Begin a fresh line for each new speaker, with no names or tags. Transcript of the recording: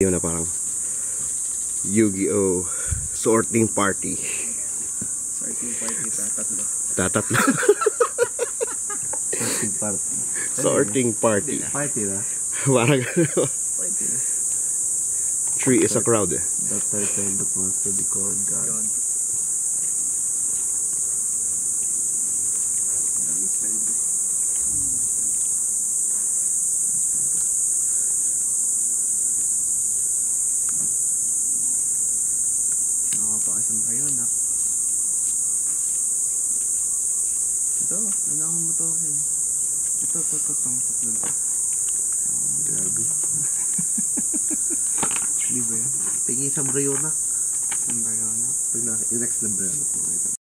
Yun na parang YUGIOH sorting party.
Sorting party, tatatlo.
Tatatlo.
Sorting party.
Sorting party.
Party na.
Parang
Party na.
3 is a crowd eh.
The turtle that wants to be called God.
Nakapakasang tayo na. Ito, kailangan mo to. Ito, tatlong to.
Grabe.
Di ba yan?
Tingin sa embryo na.
Saan tayo na?
Pag yung next na embryo na.